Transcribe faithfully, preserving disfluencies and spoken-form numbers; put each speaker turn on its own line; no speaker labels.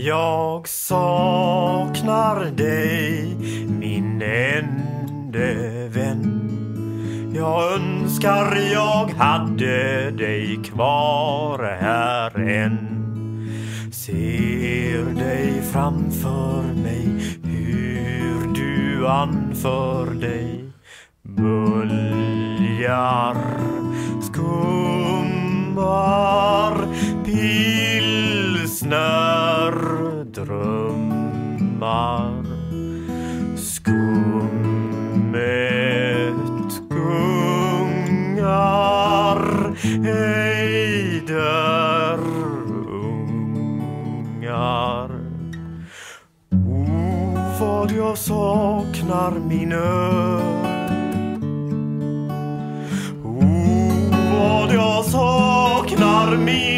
Jag saknar dig, min ende vän. Jag önskar jag hade dig kvar här än. Ser dig framför mig, hur du anför dig. Böljar, skummar, pilsner, drömmar. Skummet gungar, ejder ungar. O, vad jag saknar min ö. O, vad jag saknar min